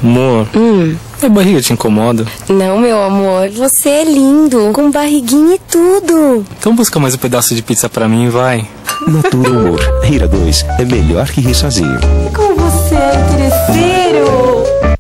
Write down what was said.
Amor, minha barriga te incomoda? Não, meu amor, você é lindo, com barriguinha e tudo. Então busca mais um pedaço de pizza pra mim, vai. Natura Humor. Rir a dois é melhor que rir sozinho. Como você é interesseiro.